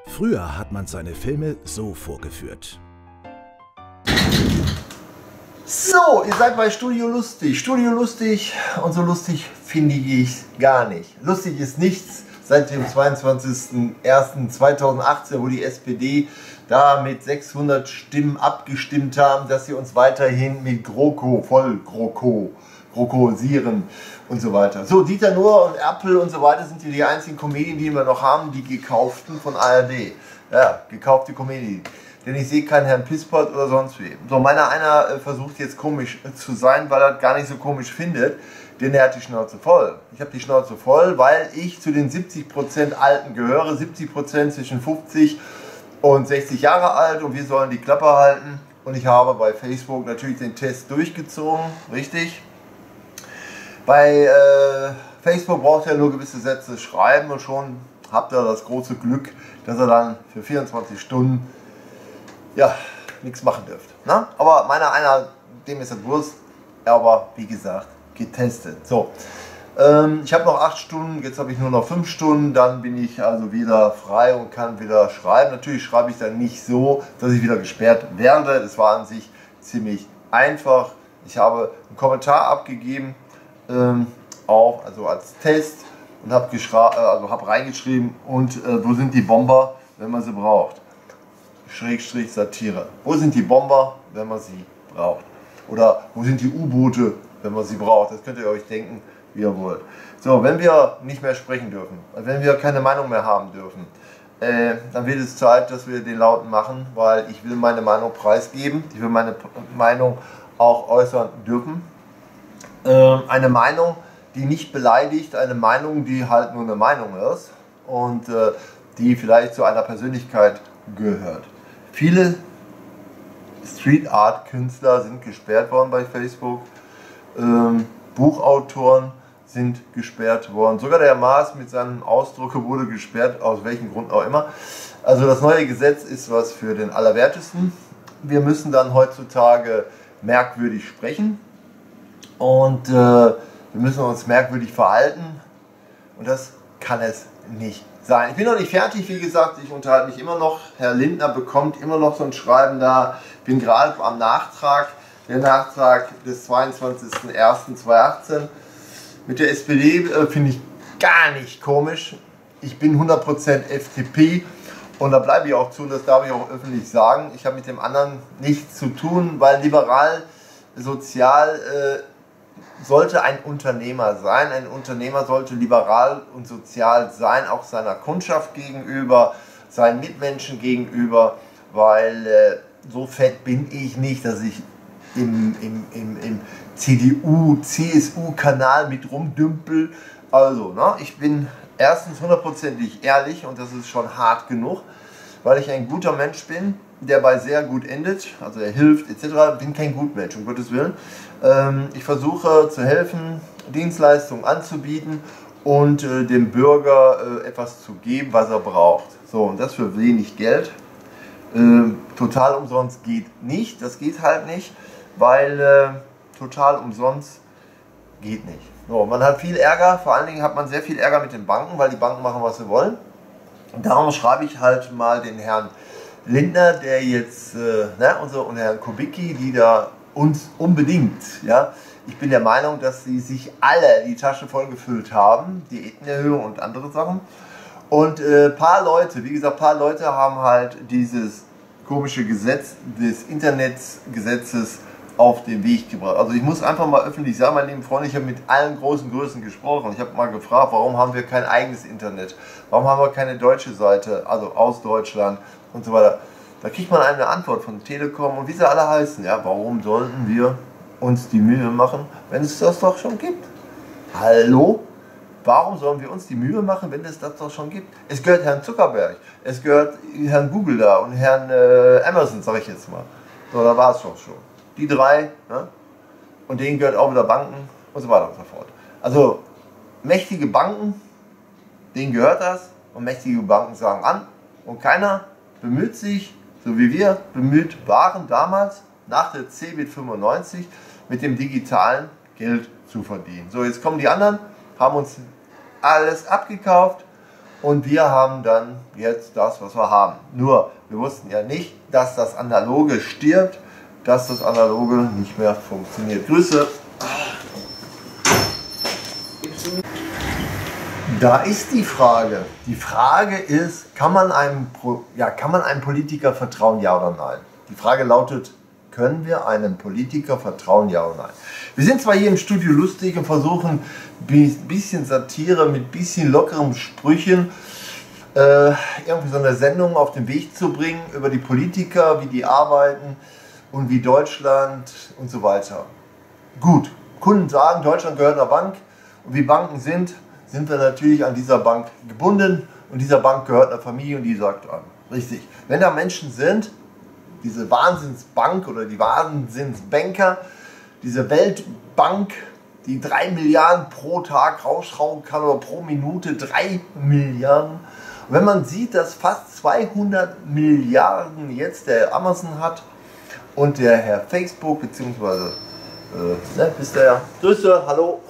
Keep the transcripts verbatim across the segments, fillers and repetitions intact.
Früher hat man seine Filme so vorgeführt. So, ihr seid bei Studio Lustig. Studio Lustig und so lustig finde ich gar nicht. Lustig ist nichts seit dem zweiundzwanzigsten ersten zweitausendachtzehn, wo die S P D da mit sechshundert Stimmen abgestimmt haben, dass sie uns weiterhin mit GroKo, voll GroKo, GroKosieren und so weiter. So, Dieter Nuhr und Apple und so weiter sind hier die einzigen Comedien, die wir noch haben, die gekauften von A R D. Ja, gekaufte Comedien. Denn ich sehe keinen Herrn Pisspot oder sonst wie. So, meiner einer äh, versucht jetzt komisch äh, zu sein, weil er das gar nicht so komisch findet, denn er hat die Schnauze voll. Ich habe die Schnauze voll, weil ich zu den siebzig Prozent Alten gehöre, siebzig Prozent zwischen fünfzig und sechzig Jahre alt und wir sollen die Klappe halten. Und ich habe bei Facebook natürlich den Test durchgezogen, richtig? Bei äh, Facebook braucht er nur gewisse Sätze schreiben und schon habt ihr das große Glück, dass er dann für vierundzwanzig Stunden ja, nichts machen dürft. Ne? Aber meiner einer, dem ist das Wurst, aber wie gesagt, getestet. So, ähm, ich habe noch acht Stunden, jetzt habe ich nur noch fünf Stunden, dann bin ich also wieder frei und kann wieder schreiben. Natürlich schreibe ich dann nicht so, dass ich wieder gesperrt werde. Das war an sich ziemlich einfach. Ich habe einen Kommentar abgegeben, ähm, auch also als Test und habe also hab reingeschrieben und äh, wo sind die Bomber, wenn man sie braucht. Schrägstrich Satire. Wo sind die Bomber, wenn man sie braucht? Oder wo sind die U-Boote, wenn man sie braucht? Das könnt ihr euch denken, wie ihr wollt. So, wenn wir nicht mehr sprechen dürfen, wenn wir keine Meinung mehr haben dürfen, äh, dann wird es Zeit, dass wir den Lauten machen, weil ich will meine Meinung preisgeben. Ich will meine Meinung auch äußern dürfen. Äh, eine Meinung, die nicht beleidigt, eine Meinung, die halt nur eine Meinung ist und äh, die vielleicht zu einer Persönlichkeit gehört. Viele Street Art Künstler sind gesperrt worden bei Facebook, ähm, Buchautoren sind gesperrt worden, sogar der Maas mit seinem Ausdruck wurde gesperrt, aus welchem Grund auch immer. Also das neue Gesetz ist was für den Allerwertesten. Wir müssen dann heutzutage merkwürdig sprechen und äh, wir müssen uns merkwürdig verhalten und das kann es nicht sein. Ich bin noch nicht fertig, wie gesagt, ich unterhalte mich immer noch. Herr Lindner bekommt immer noch so ein Schreiben da. Ich bin gerade am Nachtrag, der Nachtrag des zweiundzwanzigsten ersten zweitausendachtzehn. Mit der S P D äh, finde ich gar nicht komisch. Ich bin hundert Prozent F D P und da bleibe ich auch zu, das darf ich auch öffentlich sagen. Ich habe mit dem anderen nichts zu tun, weil liberal, sozial äh, sollte ein Unternehmer sein. Ein Unternehmer sollte liberal und sozial sein, auch seiner Kundschaft gegenüber, seinen Mitmenschen gegenüber, weil äh, so fett bin ich nicht, dass ich im, im, im, im C D U, C S U-Kanal mit rumdümpel. Also, ne, ich bin erstens hundertprozentig ehrlich und das ist schon hart genug, weil ich ein guter Mensch bin, der bei sehr gut endet, also er hilft et cetera. Bin kein Gutmensch, um Gottes Willen. Ähm, ich versuche zu helfen, Dienstleistungen anzubieten und äh, dem Bürger äh, etwas zu geben, was er braucht. So, und das für wenig Geld. Äh, total umsonst geht nicht, das geht halt nicht, weil äh, total umsonst geht nicht. So, man hat viel Ärger, vor allen Dingen hat man sehr viel Ärger mit den Banken, weil die Banken machen, was sie wollen. Und darum schreibe ich halt mal den Herrn Lindner, der jetzt, äh, ne, und, so, und Herrn Kubicki, die da uns unbedingt, ja, ich bin der Meinung, dass sie sich alle die Tasche voll gefüllt haben, Diätenerhöhung und andere Sachen. Und ein äh, paar Leute, wie gesagt, paar Leute haben halt dieses komische Gesetz des Internetgesetzes auf den Weg gebracht. Also ich muss einfach mal öffentlich sagen, meine lieben Freunde, ich habe mit allen großen Größen gesprochen. Ich habe mal gefragt, warum haben wir kein eigenes Internet? Warum haben wir keine deutsche Seite, also aus Deutschland und so weiter? Da kriegt man eine Antwort von Telekom und wie sie alle heißen. Ja, warum sollten wir uns die Mühe machen, wenn es das doch schon gibt? Hallo? Warum sollen wir uns die Mühe machen, wenn es das doch schon gibt? Es gehört Herrn Zuckerberg, es gehört Herrn Google da und Herrn äh, Amazon, sage ich jetzt mal. So, da war es doch schon. Die drei, ne? Und denen gehört auch wieder Banken und so weiter und so fort. Also mächtige Banken, denen gehört das und mächtige Banken sagen an und keiner bemüht sich, so wie wir bemüht waren damals, nach der C eBIT fünfundneunzig mit dem digitalen Geld zu verdienen. So, jetzt kommen die anderen, haben uns alles abgekauft Und wir haben dann jetzt das, was wir haben. Nur, wir wussten ja nicht, dass das Analoge stirbt, dass das Analoge nicht mehr funktioniert. Grüße. Da ist die Frage. Die Frage ist, kann man einem, ja, kann man einem Politiker vertrauen, ja oder nein? Die Frage lautet, können wir einem Politiker vertrauen, ja oder nein? Wir sind zwar hier im Studio lustig und versuchen ein bisschen Satire mit ein bisschen lockeren Sprüchen äh, irgendwie so eine Sendung auf den Weg zu bringen über die Politiker, wie die arbeiten und wie Deutschland und so weiter. Gut, Kunden sagen, Deutschland gehört einer Bank und wie Banken sind, sind wir natürlich an dieser Bank gebunden und dieser Bank gehört einer Familie und die sagt an. Richtig. Wenn da Menschen sind, diese Wahnsinnsbank oder die Wahnsinnsbanker, diese Weltbank, die drei Milliarden pro Tag rausschrauben kann oder pro Minute drei Milliarden. Und wenn man sieht, dass fast zweihundert Milliarden jetzt der Amazon hat und der Herr Facebook, beziehungsweise, äh, ne, bist der ja, Grüße, hallo.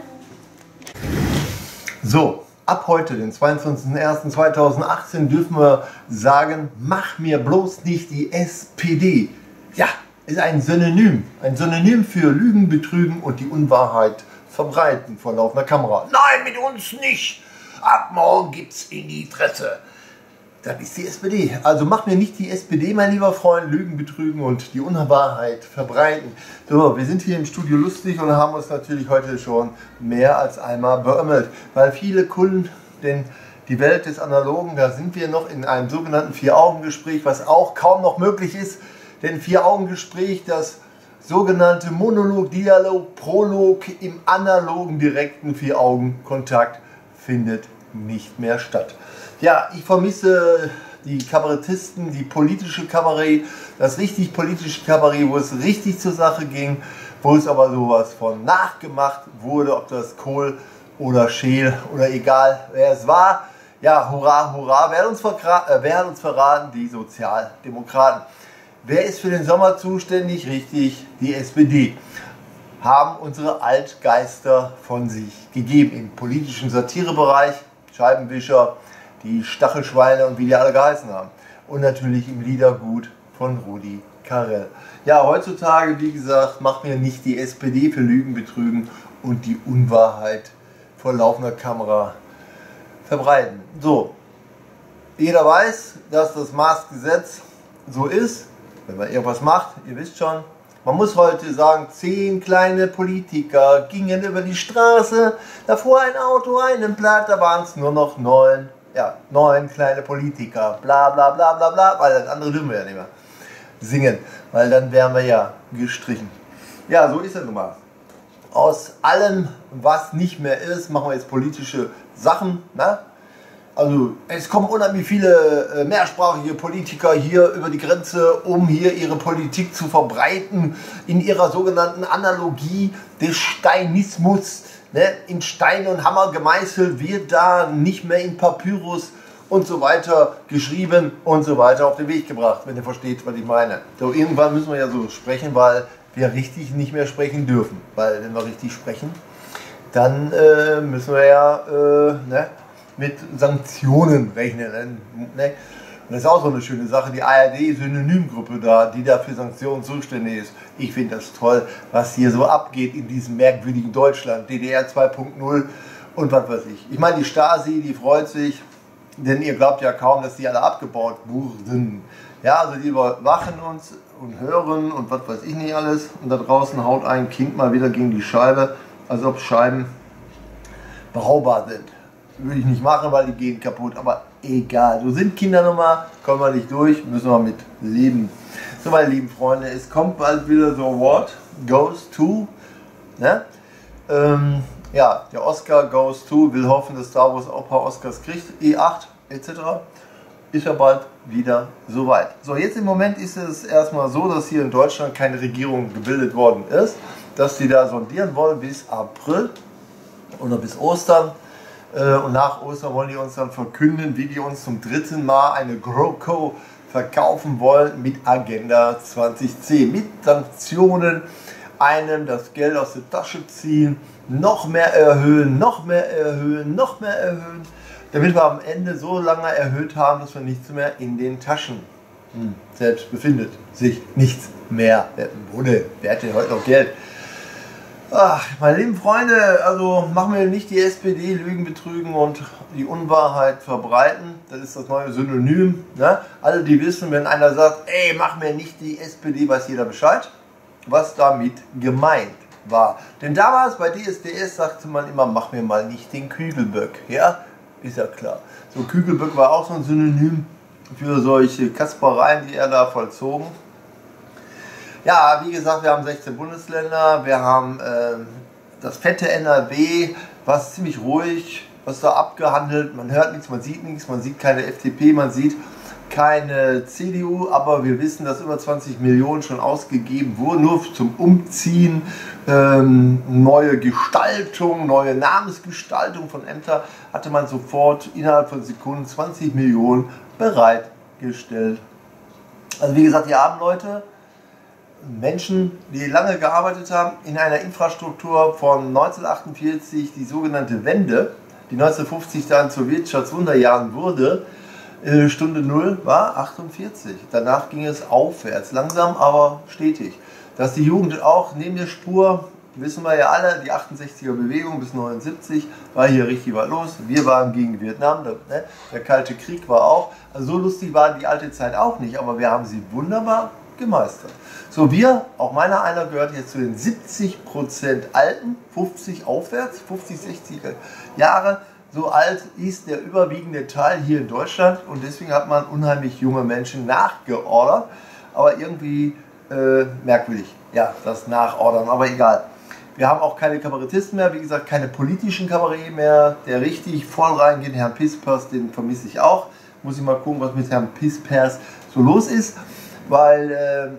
So, ab heute, den zweiundzwanzigsten ersten zweitausendachtzehn, dürfen wir sagen, mach mir bloß nicht die S P D. Ja, ist ein Synonym. Ein Synonym für Lügen, Betrügen und die Unwahrheit verbreiten vor laufender Kamera. Nein, mit uns nicht. Ab morgen gibt's in die Fresse. Das ist die S P D. Also mach mir nicht die S P D, mein lieber Freund, Lügen, Betrügen und die Unwahrheit verbreiten. So, wir sind hier im Studio lustig und haben uns natürlich heute schon mehr als einmal beömmelt. Weil viele Kunden, denn die Welt des Analogen, da sind wir noch in einem sogenannten Vier-Augen-Gespräch, was auch kaum noch möglich ist. Denn Vier-Augen-Gespräch, das sogenannte Monolog, Dialog, Prolog im analogen direkten Vier-Augen-Kontakt findet nicht mehr statt. Ja, ich vermisse die Kabarettisten, die politische Kabarett, das richtig politische Kabarett, wo es richtig zur Sache ging, wo es aber sowas von nachgemacht wurde, ob das Kohl oder Scheel oder egal wer es war. Ja, hurra, hurra, wer hat uns, äh, wer hat uns verraten? Die Sozialdemokraten. Wer ist für den Sommer zuständig? Richtig, die S P D. Haben unsere Altgeister von sich gegeben im politischen Satirebereich, Scheibenwischer, die Stachelschweine und wie die alle geheißen haben. Und natürlich im Liedergut von Rudi Carrell. Ja, heutzutage, wie gesagt, macht mir nicht die S P D für Lügen, Betrügen und die Unwahrheit vor laufender Kamera verbreiten. So, jeder weiß, dass das Maßgesetz so ist, wenn man irgendwas macht, ihr wisst schon, man muss heute sagen, zehn kleine Politiker gingen über die Straße, da fuhr ein Auto einen platt, da waren es nur noch neun. Ja, neun kleine Politiker, bla bla bla bla bla, weil das andere dürfen wir ja nicht mehr singen, weil dann wären wir ja gestrichen. Ja, so ist es nun mal. Aus allem, was nicht mehr ist, machen wir jetzt politische Sachen. Ne? Also es kommen unheimlich viele äh, mehrsprachige Politiker hier über die Grenze, um hier ihre Politik zu verbreiten, in ihrer sogenannten Analogie des Steinismus. Ne, in Stein und Hammer gemeißelt, wird da nicht mehr in Papyrus und so weiter geschrieben und so weiter auf den Weg gebracht, wenn ihr versteht, was ich meine. So, irgendwann müssen wir ja so sprechen, weil wir richtig nicht mehr sprechen dürfen. Weil wenn wir richtig sprechen, dann äh, müssen wir ja äh, ne, mit Sanktionen rechnen. Ne? Und das ist auch so eine schöne Sache, die A R D-Synonymgruppe da, die da für Sanktionen zuständig ist. Ich finde das toll, was hier so abgeht in diesem merkwürdigen Deutschland, D D R zwei punkt null und was weiß ich. Ich meine, die Stasi, die freut sich, denn ihr glaubt ja kaum, dass die alle abgebaut wurden. Ja, also die überwachen uns und hören und was weiß ich nicht alles. Und da draußen haut ein Kind mal wieder gegen die Scheibe, als ob Scheiben behaubar sind. Würde ich nicht machen, weil die gehen kaputt, aber egal. So sind Kinder nun mal, kommen wir nicht durch, müssen wir mit leben. So, meine lieben Freunde, es kommt bald wieder so What Goes To. Ne? Ähm, ja, der Oscar Goes To, will hoffen, dass Star Wars auch ein paar Oscars kriegt, E acht et cetera. Ist ja bald wieder soweit. So, jetzt im Moment ist es erstmal so, dass hier in Deutschland keine Regierung gebildet worden ist, dass die da sondieren wollen bis April oder bis Ostern. Und nach Ostern wollen die uns dann verkünden, wie die uns zum dritten Mal eine GroKo verkaufen wollen mit Agenda zwanzig zehn. Mit Sanktionen, einem das Geld aus der Tasche ziehen, noch mehr erhöhen, noch mehr erhöhen, noch mehr erhöhen. damit wir am Ende so lange erhöht haben, dass wir nichts mehr in den Taschen hm. selbst befindet sich nichts mehr. Bruder, wer hat denn heute noch Geld? Ach, meine lieben Freunde, also machen wir nicht die S P D lügen, betrügen und die Unwahrheit verbreiten. Das ist das neue Synonym. Ne? Alle, die wissen, wenn einer sagt, ey, mach mir nicht die S P D, weiß jeder Bescheid, was damit gemeint war. Denn damals bei D S D S sagte man immer, mach mir mal nicht den Kügelböck. Ja, ist ja klar. So, Kügelböck war auch so ein Synonym für solche Kaspereien, die er da vollzogen. Ja, wie gesagt, wir haben sechzehn Bundesländer, wir haben äh, das fette N R W, was ziemlich ruhig, was da abgehandelt, man hört nichts, man sieht nichts, man sieht keine F D P, man sieht keine C D U, aber wir wissen, dass über zwanzig Millionen schon ausgegeben wurden, nur zum Umziehen, ähm, neue Gestaltung, neue Namensgestaltung von Ämtern, hatte man sofort innerhalb von Sekunden zwanzig Millionen bereitgestellt. Also wie gesagt, hier haben Leute, Menschen, die lange gearbeitet haben, in einer Infrastruktur von neunzehnhundertachtundvierzig, die sogenannte Wende, die neunzehnhundertfünfzig dann zu Wirtschaftswunderjahren wurde, Stunde Null war achtundvierzig. Danach ging es aufwärts, langsam aber stetig. Dass die Jugend auch neben der Spur, wissen wir ja alle, die achtundsechziger Bewegung bis neunundsiebzig war hier richtig was los. Wir waren gegen Vietnam, der, ne, der Kalte Krieg war auch. Also so lustig war die alte Zeit auch nicht, aber wir haben sie wunderbar gemeistert. So, wir, auch meiner einer, gehört jetzt zu den siebzig Prozent Alten, fünfzig aufwärts, fünfzig, sechzig Jahre. So alt ist der überwiegende Teil hier in Deutschland und deswegen hat man unheimlich junge Menschen nachgeordert. Aber irgendwie äh, merkwürdig, ja, das Nachordern, aber egal. Wir haben auch keine Kabarettisten mehr, wie gesagt, keine politischen Kabarett mehr. Der richtig voll reingeht, Herrn Pispers, den vermisse ich auch. Muss ich mal gucken, was mit Herrn Pispers so los ist, weil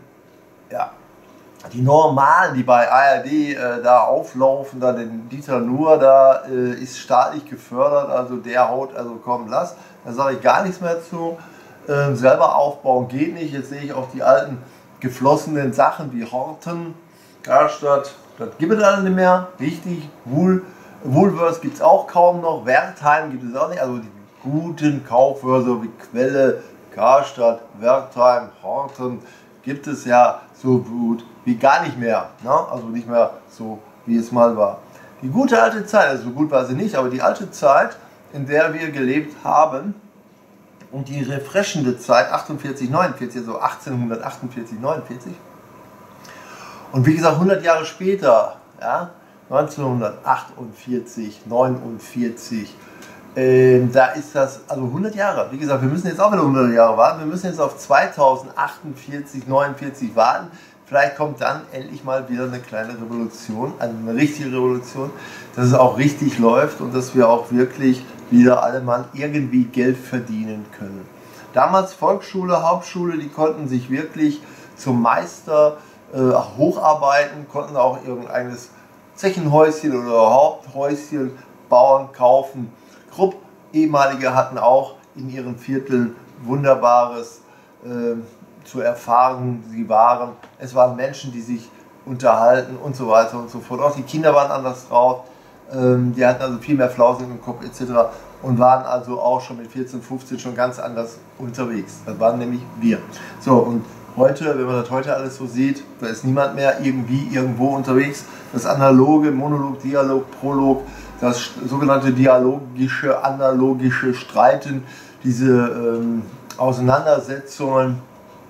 äh, ja, die Normalen, die bei A R D äh, da auflaufen, da den Dieter Nuhr, da äh, ist staatlich gefördert, also der haut, also komm, lass, da sage ich gar nichts mehr zu. Äh, selber aufbauen geht nicht, jetzt sehe ich auch die alten geflossenen Sachen wie Horten, Karstadt, das gibt es alle nicht mehr, richtig, Wohl, Woolworths gibt es auch kaum noch, Wertheim gibt es auch nicht, also die guten Kaufhäuser wie Quelle, Karstadt, Wertheim, Horten, gibt es ja so gut wie gar nicht mehr, ne? Also nicht mehr so, wie es mal war. Die gute alte Zeit, also so gut war sie nicht, aber die alte Zeit, in der wir gelebt haben und die refreshende Zeit, achtundvierzig, neunundvierzig, also achtzehnhundertachtundvierzig, neunundvierzig und wie gesagt hundert Jahre später, ja, neunzehnhundertachtundvierzig, neunundvierzig, äh, da ist das, also hundert Jahre, wie gesagt, wir müssen jetzt auch wieder hundert Jahre warten, wir müssen jetzt auf zweitausendachundvierzig, neunundvierzig warten, vielleicht kommt dann endlich mal wieder eine kleine Revolution, also eine richtige Revolution, dass es auch richtig läuft und dass wir auch wirklich wieder alle Mann irgendwie Geld verdienen können. Damals Volksschule, Hauptschule, die konnten sich wirklich zum Meister äh, hocharbeiten, konnten auch irgendeines Zechenhäuschen oder Haupthäuschen bauen, kaufen. Krupp, ehemalige, hatten auch in ihren Vierteln Wunderbares äh, zu erfahren. Sie waren, es waren Menschen, die sich unterhalten und so weiter und so fort. Auch die Kinder waren anders drauf. Ähm, die hatten also viel mehr Flausen im Kopf et cetera und waren also auch schon mit vierzehn, fünfzehn schon ganz anders unterwegs. Das waren nämlich wir. So, und heute, wenn man das heute alles so sieht, da ist niemand mehr irgendwie irgendwo unterwegs. Das analoge, Monolog, Dialog, Prolog, das sogenannte dialogische, analogische Streiten, diese ähm, Auseinandersetzungen,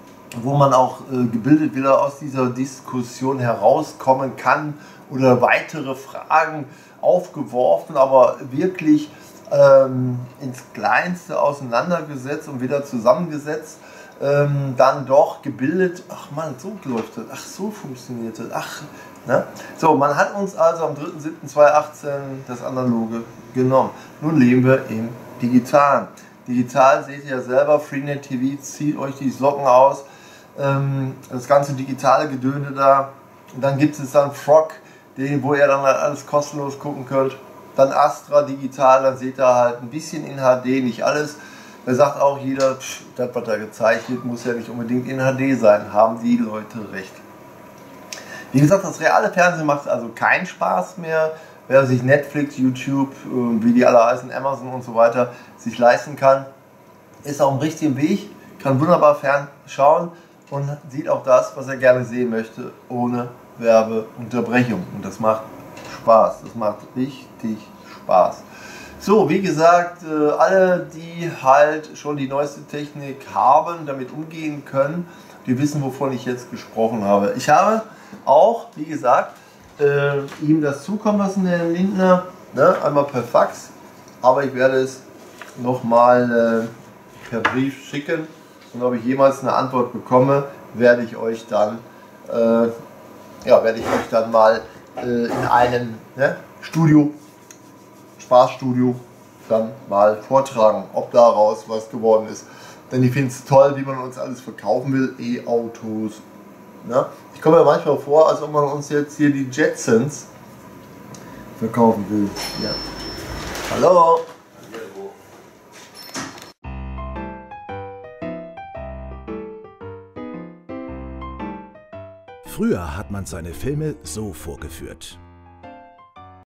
wo man auch äh, gebildet wieder aus dieser Diskussion herauskommen kann oder weitere Fragen aufgeworfen, aber wirklich ähm, ins Kleinste auseinandergesetzt und wieder zusammengesetzt, ähm, dann doch gebildet, ach man, so läuft das, ach so funktioniert das, ach, ne? So, man hat uns also am dritter siebter zweitausendachtzehn das Analoge genommen. Nun leben wir im Digitalen. Digital seht ihr ja selber, Freenet T V zieht euch die Socken aus, ähm, das ganze digitale Gedöne da, und dann gibt es dann Frog, den, wo ihr dann halt alles kostenlos gucken könnt. Dann Astra Digital, dann seht ihr halt ein bisschen in H D, nicht alles. Da sagt auch jeder, pff, das, was da gezeichnet, muss ja nicht unbedingt in H D sein. Haben die Leute recht. Wie gesagt, das reale Fernsehen macht also keinen Spaß mehr. wer sich Netflix, YouTube, wie die alle heißen, Amazon und so weiter, sich leisten kann, ist auf dem richtigen Weg, kann wunderbar fernschauen und sieht auch das, was er gerne sehen möchte, ohne Werbeunterbrechung. Und das macht Spaß, das macht richtig Spaß. So, wie gesagt, alle, die halt schon die neueste Technik haben, damit umgehen können, die wissen, wovon ich jetzt gesprochen habe. Ich habe auch, wie gesagt, äh, ihm das zukommen lassen, Herrn Lindner, ne, einmal per Fax, aber ich werde es nochmal äh, per Brief schicken und ob ich jemals eine Antwort bekomme, werde ich euch dann, äh, ja, werde ich euch dann mal äh, in einem ne, Studio, Spaßstudio, dann mal vortragen, ob daraus was geworden ist. Denn ich finde es toll, wie man uns alles verkaufen will, E-Autos. Ne? Ich komme mir manchmal vor, als ob man uns jetzt hier die Jetsons verkaufen will. Ja. Hallo! Früher hat man seine Filme so vorgeführt.